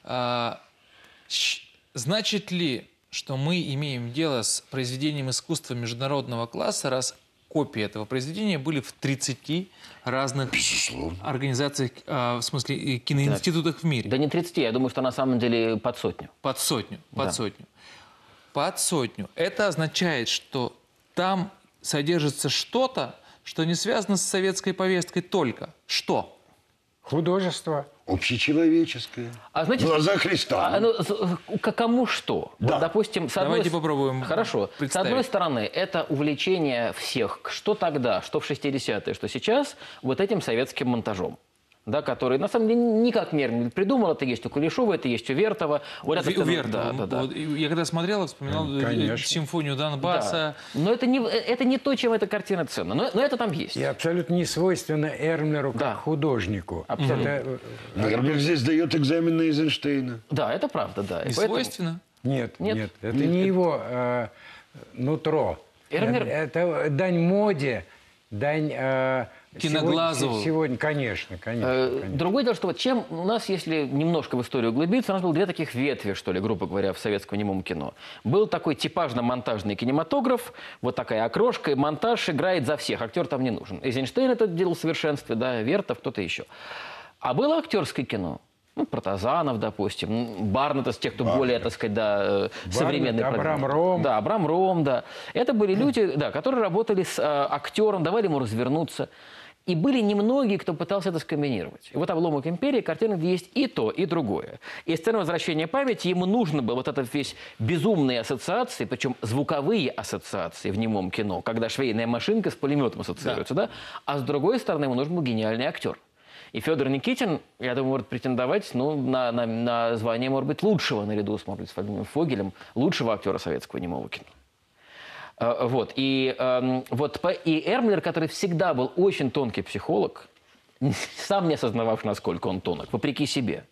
Значит ли, что мы имеем дело с произведением искусства международного класса, раз копии этого произведения были в 30 разных организациях, в смысле киноинститутах в мире? Да не 30, я думаю, что на самом деле под сотню. Под сотню, под Да. сотню. Под сотню. Это означает, что там содержится что-то, что не связано с советской повесткой только. Что? Художество. Общечеловеческое. А знаете, В глазах Христа. кому что? Да. Вот, допустим, с одной... Давайте попробуем Хорошо. С представить. одной стороны, это увлечение всех, что тогда, что в 60-е, что сейчас, вот этим советским монтажом. Да, который, на самом деле, никак не придумал. Это есть у Кулешова, это есть у Вертова. Вот это, У Вертова. Да, да. Вот я когда смотрел, вспоминал Конечно. симфонию Донбасса. Да. Но это не то, чем эта картина ценна. Но это там есть. И абсолютно не свойственно Эрмлеру как Да. художнику. Абсолютно. Это, Эрмлер здесь дает экзамен на Эйзенштейна. Да, это правда, да. Не И поэтому- свойственно? Нет, Нет. нет, это не его нутро. Эрмлер- Это дань моде, дань... Киноглазу. Сегодня, конечно. Другое дело, что вот чем у нас, если немножко в историю углубиться, у нас было две таких ветви, что ли, грубо говоря, в советском немом кино. Был такой типажно-монтажный кинематограф, вот такая окрошка, и монтаж играет за всех, актер там не нужен. Эйзенштейн это делал в совершенстве, да, Вертов, кто-то еще. А было актерское кино. Ну, Протазанов, допустим, Барнетт, из тех, кто более, так сказать, да, современный. Абрам Ром. Да, Абрам Ром, да. Это были люди, да, которые работали с актером, давали ему развернуться. И были немногие, кто пытался это скомбинировать. И вот «Обломок империи» картина, где есть и то, и другое. И сцена возвращения памяти, ему нужно было вот это весь безумные ассоциации, причем звуковые ассоциации в немом кино, когда швейная машинка с пулеметом ассоциируется, да. А с другой стороны, ему нужен был гениальный актер. И Федор Никитин, я думаю, может претендовать на звание, может быть, лучшего, наряду с, может быть, с Владимиром Фогелем, лучшего актера советского немого кино. Вот. И Эрмлер, который всегда был очень тонкий психолог, сам не осознававший, насколько он тонок, вопреки себе,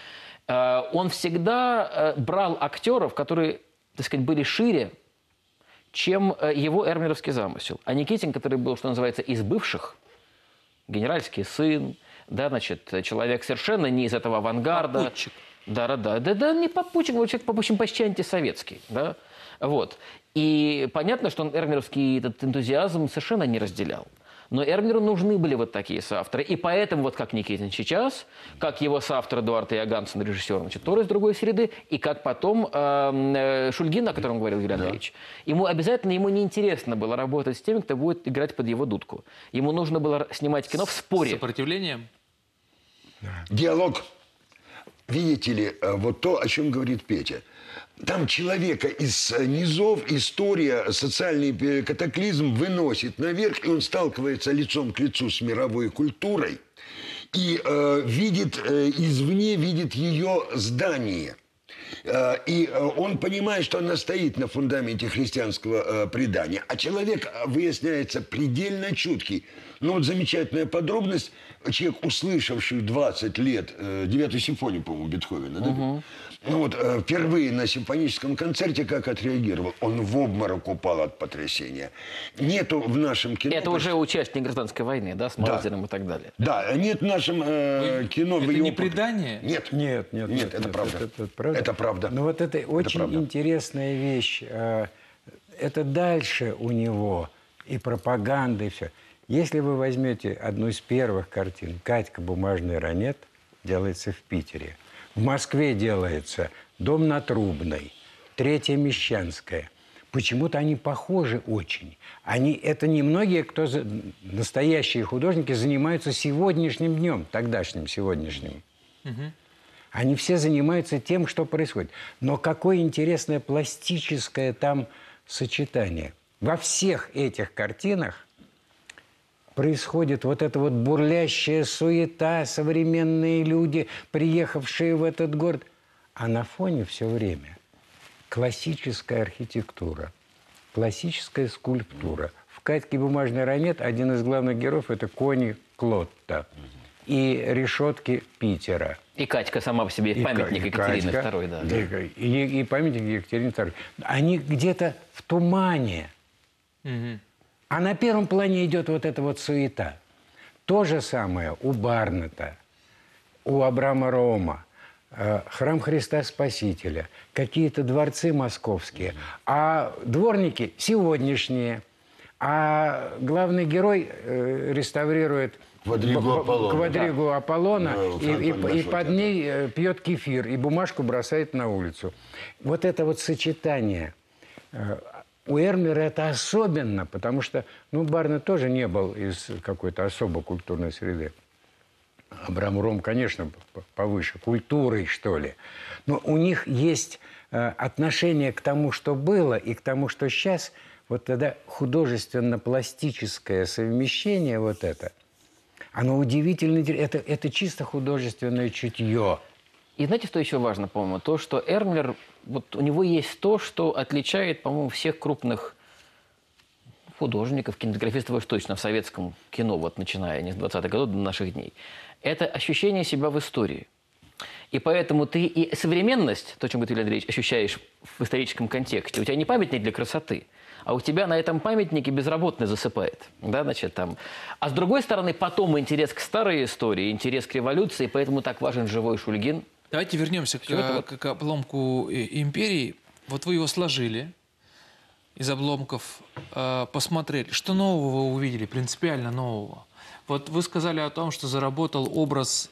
он всегда брал актеров, которые, так сказать, были шире, чем его эрмлеровский замысел. А Никитин, который был, что называется, из бывших, генеральский сын, да, значит, человек совершенно не из этого авангарда. Попутчик. Да, не попутчик, вот человек, попутчик почти антисоветский, да, вот. И понятно, что он эрмлеровский этот энтузиазм совершенно не разделял. Но Эрмлеру нужны были вот такие соавторы. И поэтому, вот как Никитин сейчас, как его соавтор Эдуард Иоганнсен, режиссер, значит, тоже из другой среды, и как потом Шульгин, о котором говорил Юрий Андреевич, ему неинтересно было работать с теми, кто будет играть под его дудку. Ему нужно было снимать кино в споре. Сопротивлением? Диалог. Видите ли, вот то, о чем говорит Петя. Там человека из низов история, социальный катаклизм выносит наверх, и он сталкивается лицом к лицу с мировой культурой и видит извне, видит ее здание. И он понимает, что она стоит на фундаменте христианского предания. А человек, выясняется, предельно чуткий. Но вот замечательная подробность. Человек, услышавший в 20 лет 9-ю симфонию, по-моему, Бетховена, да? Ну вот, впервые на симфоническом концерте как отреагировал? Он в обморок упал от потрясения. Нету в нашем кино... Это уже участник гражданской войны, да, с Маузером и так далее. Да, нет в нашем кино... Это не предание? Нет. Нет, Это правда. Это правда. Но вот это очень правда. интересная вещь. Это дальше у него и пропаганда, и все. Если вы возьмете одну из первых картин, «Катька. Бумажный ранет», делается в Питере. В Москве делается «Дом на Трубной», «Третья Мещанская». Почему-то они похожи очень. Это немногие, кто настоящие художники, занимаются сегодняшним днем, тогдашним сегодняшним. Они все занимаются тем, что происходит. Но какое интересное пластическое там сочетание. Во всех этих картинах происходит вот эта вот бурлящая суета, современные люди, приехавшие в этот город. А на фоне все время классическая архитектура, классическая скульптура. В «Катьке. Бумажный ранет» один из главных героев – это кони Клотта и решетки Питера. И Катька сама по себе памятник Екатерины II, да. И памятник Екатерины II. Они где-то в тумане. А на первом плане идет вот эта вот суета. То же самое у Барнета, у Абрама Рома, храм Христа Спасителя, какие-то дворцы московские, а дворники сегодняшние, а главный герой реставрирует квадригу Аполлона и под ней пьет кефир, и бумажку бросает на улицу. Вот это вот сочетание. У Эрмлера это особенно, потому что, Барнет тоже не был из какой-то особо культурной среды. Абрам Ром, конечно, повыше, культурой, что ли. Но у них есть отношение к тому, что было, и к тому, что сейчас. Вот тогда художественно-пластическое совмещение вот это, оно удивительно интересно. Это чисто художественное чутье. И знаете, что еще важно, по-моему? То, что Эрмлер, вот у него есть то, что отличает, по-моему, всех крупных художников, кинематографистов уж точно в советском кино, вот начиная не с 20-х годов до наших дней. Это ощущение себя в истории. И поэтому ты и современность, то, о чем говорит Юрий Андреевич, ощущаешь в историческом контексте. У тебя не памятник для красоты, а у тебя на этом памятнике безработный засыпает. Да, значит, там. А с другой стороны, потом интерес к старой истории, интерес к революции, поэтому так важен живой Шульгин. Давайте вернемся к обломку империи. Вот вы его сложили из обломков, посмотрели. Что нового вы увидели, принципиально нового? Вот вы сказали о том, что заработал образ...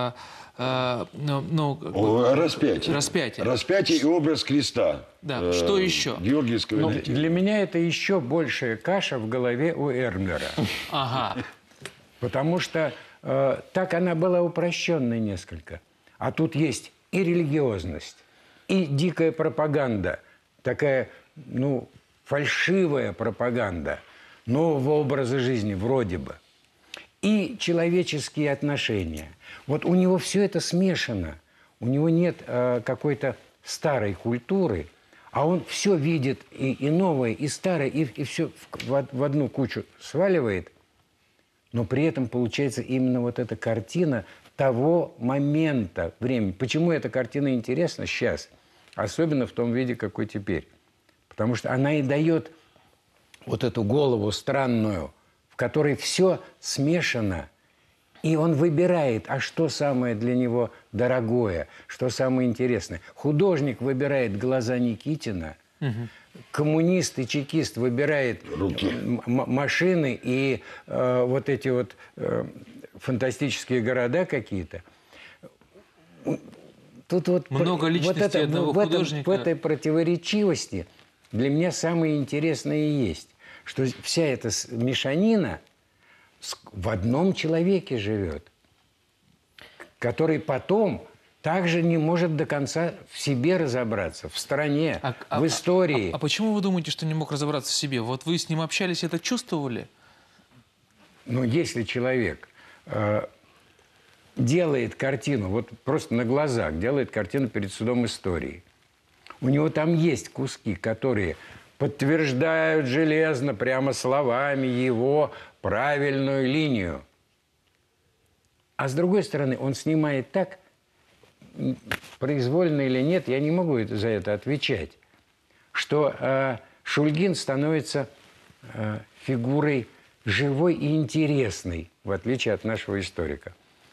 распятие. Распятие и образ креста. Да. Что еще? Георгиевского. Для меня это еще большая каша в голове у Эрмлера. Ага. Потому что так она была упрощенной несколько. А тут есть и религиозность, и дикая пропаганда. Такая, фальшивая пропаганда нового образа жизни вроде бы. И человеческие отношения. Вот у него все это смешано. У него нет какой-то старой культуры, а он все видит и новое, и старое, и все в одну кучу сваливает. Но при этом получается именно вот эта картина того момента, времени. Почему эта картина интересна сейчас? Особенно в том виде, какой теперь. Потому что она и дает вот эту голову странную, в которой все смешано, и он выбирает, а что самое для него дорогое, что самое интересное. Художник выбирает глаза Никитина, коммунист и чекист выбирает машины и вот эти вот фантастические города какие-то. Тут вот много личностей одного художника. В этой противоречивости для меня самое интересное и есть, что вся эта мешанина в одном человеке живет, который потом также не может до конца в себе разобраться, в стране, в истории. А почему вы думаете, что не мог разобраться в себе? Вот вы с ним общались, это чувствовали? Но если человек делает картину, вот просто на глазах делает картину перед судом истории. У него там есть куски, которые подтверждают железно, прямо словами, его правильную линию. А с другой стороны, он снимает так, произвольно или нет, я не могу за это отвечать, что Шульгин становится фигурой живой и интересной, в отличие от нашего историка.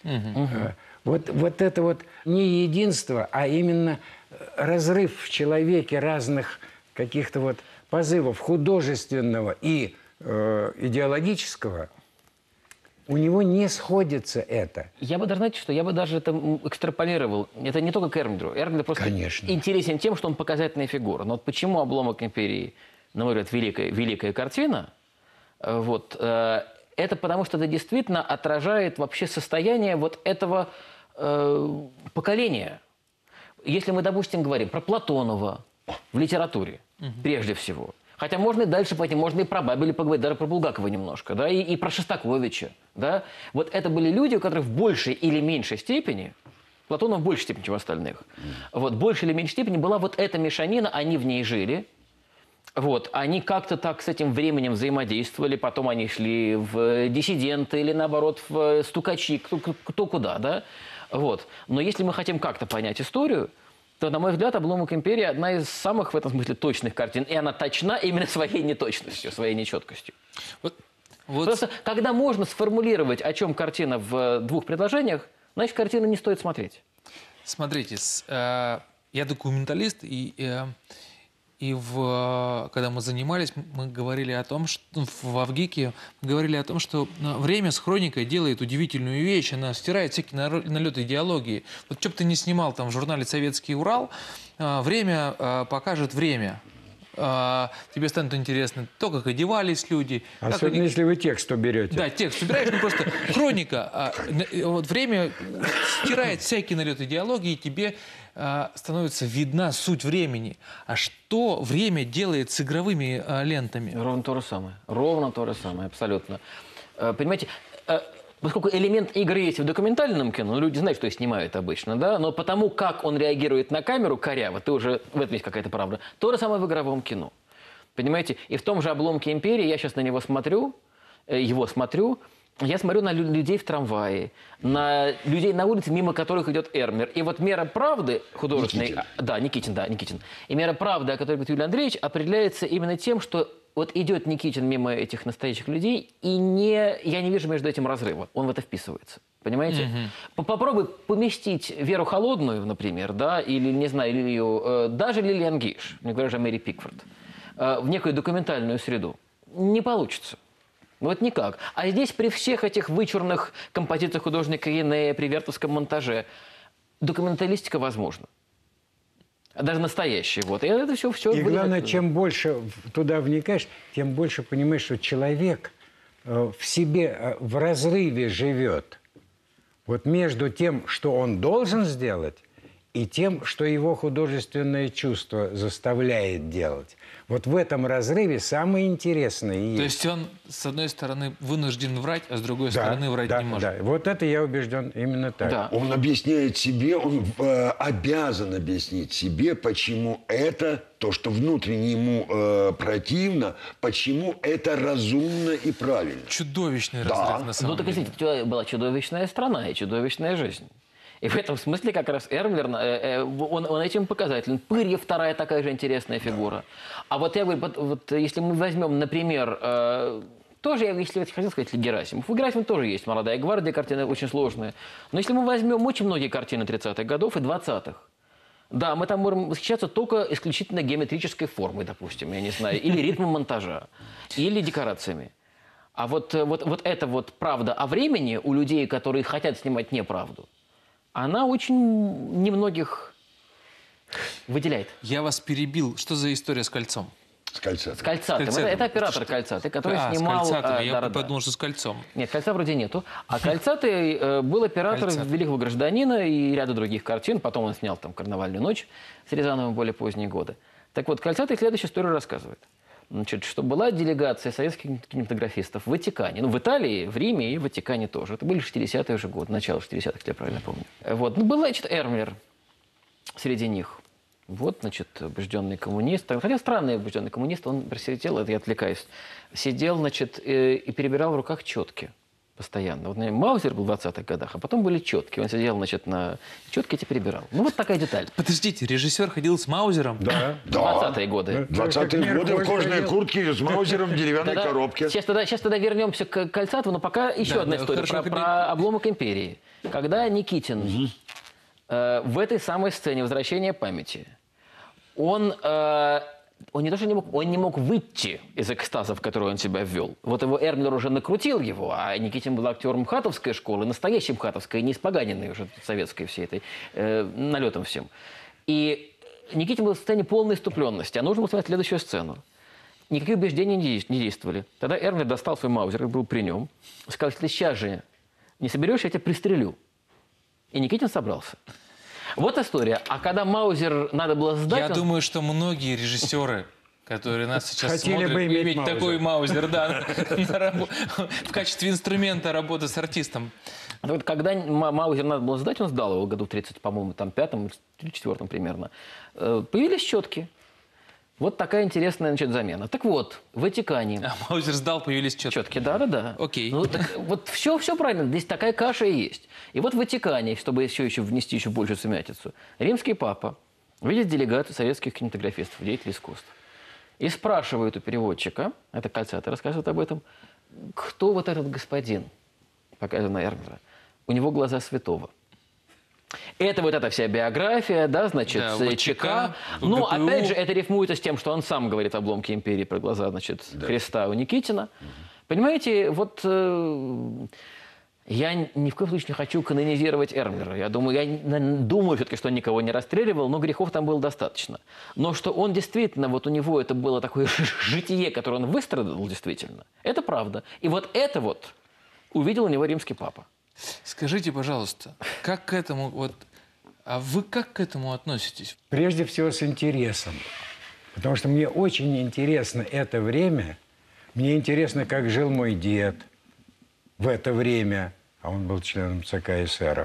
Вот это вот не единство, а именно разрыв в человеке разных каких-то вот позывов художественного и идеологического, у него не сходится это. Я бы даже, знаете, что я бы даже это экстраполировал. Это не только к Эрмингеру. Эрмингер просто Конечно. интересен тем, что он показательная фигура. Но вот почему «Обломок империи», на мой взгляд, великая картина, это потому, что это действительно отражает вообще состояние вот этого поколения. Если мы, допустим, говорим про Платонова в литературе, прежде всего, хотя можно и дальше пойти, можно и про Бабеля поговорить, даже про Булгакова немножко, да, и про Шостаковича, да. Вот это были люди, у которых в большей или меньшей степени, Платонов в большей степени, чем остальных, вот, в большей или меньшей степени была вот эта мешанина, они в ней жили, вот, они как-то так с этим временем взаимодействовали, потом они шли в диссиденты или, наоборот, в стукачи, кто куда, да, вот. Но если мы хотим как-то понять историю, то, на мой взгляд, «Обломок империи» одна из самых, в этом смысле, точных картин. И она точна именно своей неточностью, своей нечеткостью. Вот. Просто, когда можно сформулировать, о чем картина в двух предложениях, значит, картину не стоит смотреть. Смотрите, я документалист, когда мы занимались, мы говорили о том, что в Авгике мы говорили о том, что время с хроникой делает удивительную вещь, она стирает всякие налеты идеологии. Вот что бы ты ни снимал там в журнале «Советский Урал», время покажет время. Тебе станет интересно то, как одевались люди. Особенно, если вы текст уберете. Да, текст убираешь, ну просто хроника. Вот время стирает всякий налет идеологии, и тебе становится видна суть времени. А что время делает с игровыми лентами? Ровно то же самое. Ровно то же самое, абсолютно. Понимаете, поскольку элемент игры есть в документальном кино, люди знают, что и снимают обычно, да, но потому, как он реагирует на камеру коряво, ты уже, в этом есть какая-то правда, то же самое в игровом кино. Понимаете? И в том же «Обломке империи» я сейчас на него смотрю, я смотрю на людей в трамвае, на людей на улице, мимо которых идет Эрмер. И вот мера правды художественной... Никитин. И мера правды, о которой говорит Юрий Андреевич, определяется именно тем, что вот идет Никитин мимо этих настоящих людей, и я не вижу между этим разрыва. Он в это вписывается. Понимаете? Попробуй поместить Веру Холодную, например, да, или, не знаю, или даже Лилиан Гейш, не говоря же о Мэри Пикфорд, в некую документальную среду. Не получится. Вот никак. А здесь при всех этих вычурных композициях художника Ене, при вертовском монтаже, документалистика возможна. Даже настоящая. Вот. И это все И главное, чем больше туда вникаешь, тем больше понимаешь, что человек в себе в разрыве живет. Вот между тем, что он должен сделать, и тем, что его художественное чувство заставляет делать. Вот в этом разрыве самое интересное и есть. То есть он, с одной стороны, вынужден врать, а с другой стороны, врать не может. Да, вот это я убежден именно так. Да. Он объясняет себе, он обязан объяснить себе, почему это, то, что внутренне ему противно, почему это разумно и правильно. Чудовищный разрыв, на самом Ну, так деле. извините, была чудовищная страна и чудовищная жизнь. И в этом смысле как раз Эрмлер, он этим показателен. Пырья вторая такая же интересная фигура. А вот я говорю, вот если мы возьмем, например, тоже, если хотел сказать, Герасимов. У Герасимова тоже есть «Молодая гвардия», картина очень сложная. Но если мы возьмем очень многие картины 30-х годов и 20-х, да, мы там можем восхищаться только исключительно геометрической формой, допустим, я не знаю, или ритмом монтажа, или декорациями. А вот эта вот правда о времени у людей, которые хотят снимать неправду, она очень немногих выделяет. Я вас перебил. Что за история с кольцом? С кольцатым. С Кольцатым. Это оператор Кольцатый, который снимал... с Кольцатым. Я да-да-да. подумал, что с кольцом. Нет, Кольца вроде нету. А Кольцатый был оператор Кольцатый. «Великого гражданина» и ряда других картин. Потом он снял там «Карнавальную ночь» с Рязановым в более поздние годы. Так вот, Кольцатый следующую историю рассказывает. значит, что была делегация советских кинематографистов в Ватикане. Ну, в Италии, в Риме и в Ватикане тоже. Это были 60-е уже годы, начало 60-х, если я правильно помню. Вот. Ну, был, значит, Эрмлер среди них. Вот, значит, убежденный коммунист. Хотя странный убежденный коммунист, он просидел, это я отвлекаюсь, сидел, значит, и перебирал в руках четки постоянно. Вот Маузер был в 20-х годах, а потом были четки. Он сидел, значит, на четки эти перебирал. Ну, вот такая деталь. Подождите, режиссер ходил с Маузером? Да. 20-е годы. 20-е годы в кожаной куртке с Маузером в деревянной коробке. Сейчас тогда вернемся к Кольцатову, но пока еще одна история про обломок империи. Когда Никитин в этой самой сцене «Возвращения памяти» он не то, что не мог, он не мог выйти из экстаза, в который он себя ввел. Вот его Эрмлер уже накрутил его, а Никитин был актером МХАТовской школы, настоящей МХАТовской, не испоганенной уже советской всей этой, налетом всем. И Никитин был в сцене полной иступленности, а нужно было смотреть следующую сцену. Никакие убеждения не действовали. Тогда Эрмлер достал свой маузер, был при нем, сказал: если ты сейчас же не соберешь, я тебя пристрелю. И Никитин собрался. Вот история. А когда Маузер надо было сдать... Я думаю, что многие режиссеры, которые нас сейчас Хотели смотрят, бы иметь иметь такой Маузер, да, в качестве инструмента работы с артистом. Вот когда Маузер надо было сдать, он сдал его в году 30, по-моему, там, 5-м или 4-м примерно. Появились четки. Вот такая интересная, значит, замена. Так вот, в Ватикане... А Маузер сдал, появились четки. Четки, да. Окей. Ну, так, вот все правильно, здесь такая каша и есть. И вот в Ватикане, чтобы еще внести еще большую сумятицу, римский папа видит делегацию советских кинематографистов, деятелей искусств. И спрашивает у переводчика, это Кольцатов рассказывает об этом, кто вот этот господин, показывая на Эрмлера. У него глаза святого. Это вот эта вся биография, да, значит, да, ЧК. Но, опять же, это рифмуется с тем, что он сам говорит «Обломки империи» про глаза, значит, Христа у Никитина. Понимаете, вот я ни в коем случае не хочу канонизировать Эрмлера. Я думаю все-таки, что он никого не расстреливал, но грехов там было достаточно. Но что он действительно, вот у него это было такое житие, которое он выстрадал действительно, это правда. И вот это вот увидел у него римский папа. Скажите, пожалуйста, как к этому а вы как к этому относитесь? Прежде всего с интересом. Потому что мне очень интересно это время. Мне интересно, как жил мой дед в это время, а он был членом ЦК эсеров.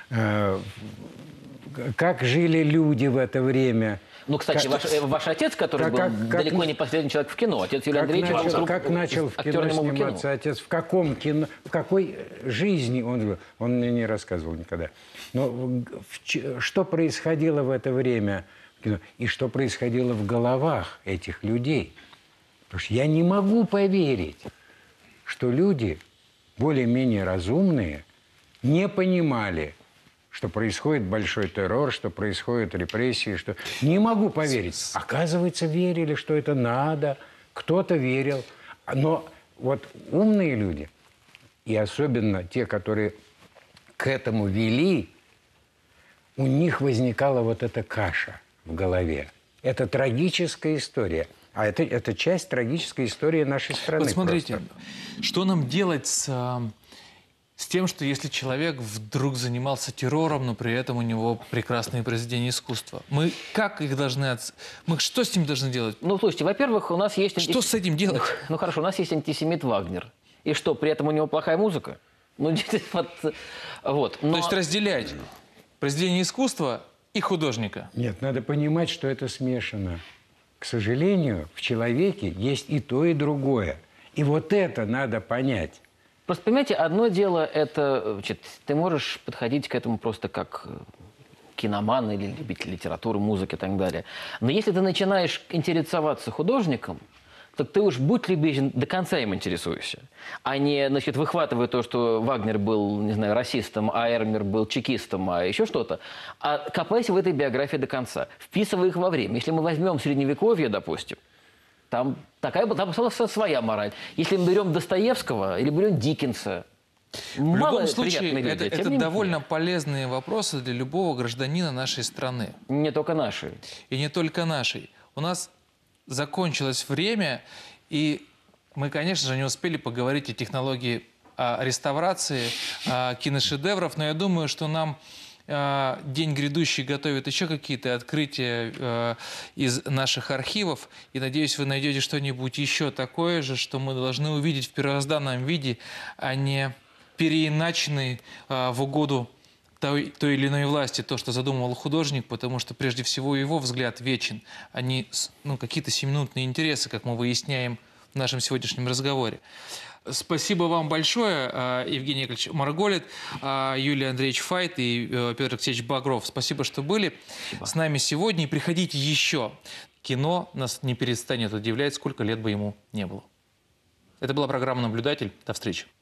Как жили люди в это время. Ну, кстати, ваш отец, который был далеко не последний человек в кино, отец Юрий Андреевич... Как начал в кино сниматься отец, в каком кино, в какой жизни он жил, он мне не рассказывал никогда. Но что происходило в это время в кино, и что происходило в головах этих людей. Потому что я не могу поверить, что люди, более-менее разумные, не понимали, что происходит большой террор, что происходят репрессии, что... Не могу поверить. Оказывается, верили, что это надо. Кто-то верил. Но вот умные люди, и особенно те, которые к этому вели, у них возникала вот эта каша в голове. Это трагическая история. А это часть трагической истории нашей страны. Вот смотрите, что нам делать с тем, что если человек вдруг занимался террором, но при этом у него прекрасные произведения искусства. Мы как их должны... Мы что с ним должны делать? Ну, слушайте, во-первых, у нас есть... Что с этим делать? Ну, хорошо, у нас есть антисемит Вагнер. И что, при этом у него плохая музыка? Ну, вот. То есть разделять произведение искусства и художника? Нет, надо понимать, что это смешано. К сожалению, в человеке есть и то, и другое. И вот это надо понять. Просто, понимаете, одно дело это, значит, ты можешь подходить к этому просто как киноман или любитель литературы, музыки и так далее. Но если ты начинаешь интересоваться художником, так ты уж будь любезен, до конца им интересуйся. А не, значит, выхватывая то, что Вагнер был, не знаю, расистом, а Эрмлер был чекистом, а еще что-то. А копайся в этой биографии до конца. Вписывай их во время. Если мы возьмем Средневековье, допустим, там своя мораль. Если мы берем Достоевского или берем Диккенса, в любом случае, это довольно полезные вопросы для любого гражданина нашей страны. Не только нашей. И не только нашей. У нас закончилось время, и мы, конечно же, не успели поговорить о технологии реставрации киношедевров, но я думаю, что нам день грядущий готовит еще какие-то открытия из наших архивов. И надеюсь, вы найдете что-нибудь еще такое же, что мы должны увидеть в первозданном виде, а не переиначенный в угоду той или иной власти, то, что задумывал художник, потому что прежде всего его взгляд вечен, а не какие-то сиюминутные интересы, как мы выясняем в нашем сегодняшнем разговоре. Спасибо вам большое, Евгений Яковлевич Марголит, Юлий Андреевич Файт и Петр Алексеевич Багров. Спасибо, что были с нами сегодня. И приходите еще. Кино нас не перестанет удивлять, сколько лет бы ему не было. Это была программа «Наблюдатель». До встречи.